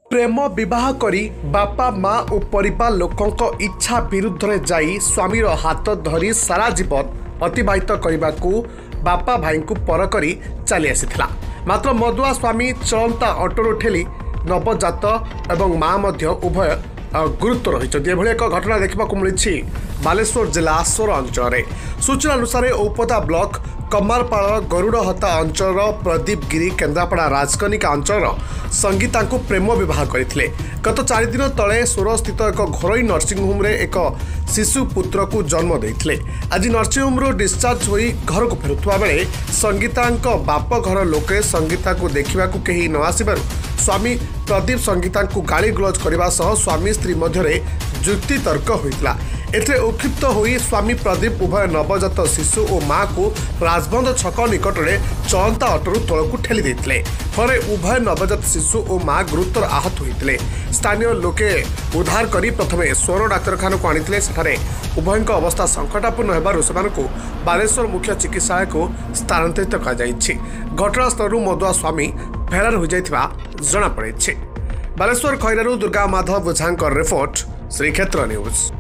प्रेम विवाह करी बापा माँ और परिवार लोकों इच्छा विरुद्ध रे जाई स्वामीर हाथ धरी सारा जीवन अतिबाहित करने को बापा भाई को पर करी चली आसीथिला। मात्र मदुआ स्वामी चलता ऑटोर ठेली नवजात एवं माँ मध्य उभय गुरुत्व रही एक घटना देखा मिली बालेश्वर जिला सोर अंचल। सूचना अनुसार औपदा ब्लॉक कमारपाड़ गरुड़हता अंचल प्रदीप गिरी केन्द्रापड़ा राजकनिका अंचल संगीता को प्रेम विवाह करते। गत 4 दिन तले सोर स्थित एक घरोई नर्सिंग होम रे एक शिशु पुत्र को जन्म देते। आज नर्सिंग होम डिस्चार्ज हो घर को फेरुवा बेले संगीता बाप घर लोके संगीता को देखा कहीं न आसबार स्वामी प्रदीप संगीता को गाली गुलज करने स्वामी स्त्री मध्य जुक्ति तर्क होता। एथे उत्क्षिप्त होई स्वामी प्रदीप उभय नवजात शिशु और माँ को राजबंध छक निकट में चलता ऑटोरू तल को ठेली देते। फले उभय नवजात शिशु और माँ गुरुतर आहत होते। स्थानीय लोके उद्धार करी प्रथमे सोर डाक्तखाना को आनी सेठारे उभय अवस्था संकटापूर्ण होबारु सेमानकु बालेश्वर मुख्य चिकित्सालय को स्थानांतरित कर घटनास्थल मदुआ स्वामी फेरार हो जाइथिबा जଣା पड़े। बालेश्वर खैरारू दुर्गा माधव बुझांकर रिपोर्ट श्रीक्षेत्र न्यूज।